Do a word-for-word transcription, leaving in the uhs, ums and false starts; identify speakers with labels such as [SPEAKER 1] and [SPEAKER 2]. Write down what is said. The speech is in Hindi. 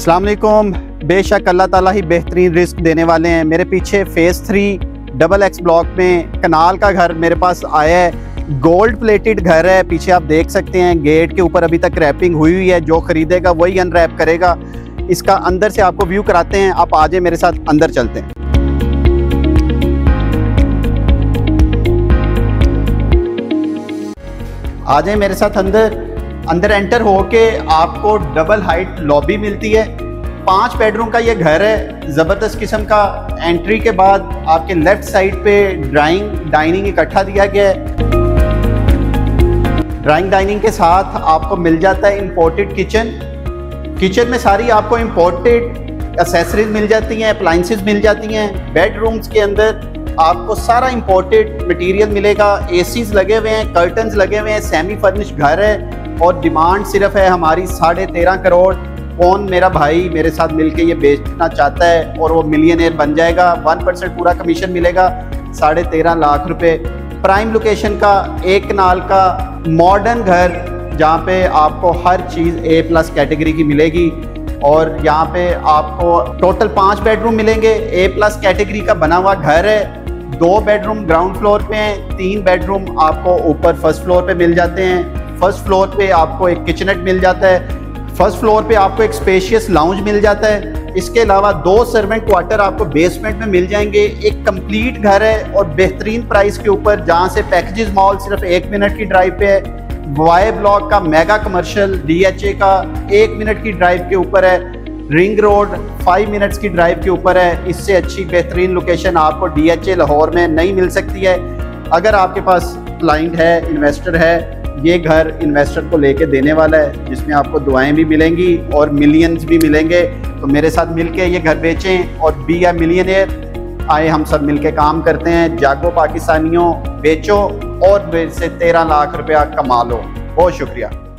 [SPEAKER 1] अस्सलाम वालेकुम। बेशक अल्लाह ताला ही बेहतरीन रिस्क देने वाले हैं। मेरे पीछे phase three double X block में कनाल का घर मेरे पास आया है। गोल्ड प्लेटेड घर है, पीछे आप देख सकते हैं। गेट के ऊपर अभी तक रैपिंग हुई हुई है, जो ख़रीदेगा वही अनरैप करेगा। इसका अंदर से आपको व्यू कराते हैं। आप आ जाए मेरे साथ, अंदर चलते हैं। आ जाए मेरे साथ अंदर। अंदर एंटर होके आपको डबल हाइट लॉबी मिलती है। पांच बेडरूम का ये घर है, ज़बरदस्त किस्म का। एंट्री के बाद आपके लेफ्ट साइड पे ड्राइंग डाइनिंग इकट्ठा दिया गया है। ड्राइंग डाइनिंग के साथ आपको मिल जाता है इंपोर्टेड किचन। किचन में सारी आपको इंपोर्टेड एसेसरीज मिल जाती हैं, अप्लाइंसेस मिल जाती हैं। बेडरूम्स के अंदर आपको सारा इंपोर्टेड मटेरियल मिलेगा। एसीज लगे हुए हैं, कर्टन्स लगे हुए हैं। सेमी फर्निश घर है और डिमांड सिर्फ है हमारी साढ़े तेरह करोड़। कौन मेरा भाई मेरे साथ मिलके ये बेचना चाहता है और वो मिलियनेयर बन जाएगा। वन परसेंट पूरा कमीशन मिलेगा, साढ़े तेरह लाख रुपए। प्राइम लोकेशन का एक कनाल का मॉडर्न घर, जहाँ पे आपको हर चीज़ ए प्लस कैटेगरी की मिलेगी। और यहाँ पे आपको टोटल पाँच बेडरूम मिलेंगे। ए प्लस कैटेगरी का बना हुआ घर है। दो बेडरूम ग्राउंड फ्लोर पे हैं, तीन बेडरूम आपको ऊपर फर्स्ट फ्लोर पे मिल जाते हैं। फर्स्ट फ्लोर पे आपको एक किचनेट मिल जाता है। फर्स्ट फ्लोर पे आपको एक स्पेशियस लाउंज मिल जाता है। इसके अलावा दो सर्वेंट क्वार्टर आपको बेसमेंट में मिल जाएंगे। एक कंप्लीट घर है और बेहतरीन प्राइस के ऊपर, जहां से पैकेजेस मॉल सिर्फ एक मिनट की ड्राइव पे है। वाई ब्लॉक का मेगा कमर्शियल डीएचए का एक मिनट की ड्राइव के ऊपर है। रिंग रोड फाइव मिनट्स की ड्राइव के ऊपर है। इससे अच्छी बेहतरीन लोकेशन आपको डीएचए लाहौर में नहीं मिल सकती है। अगर आपके पास क्लाइंट है, इन्वेस्टर है, ये घर इन्वेस्टर को लेके देने वाला है, जिसमें आपको दुआएं भी मिलेंगी और मिलियंस भी मिलेंगे। तो मेरे साथ मिलके ये घर बेचें और बी ए मिलियनेयर। आए हम सब मिलके काम करते हैं। जागो पाकिस्तानियों, बेचो और से तेरह लाख रुपया कमा लो। बहुत शुक्रिया।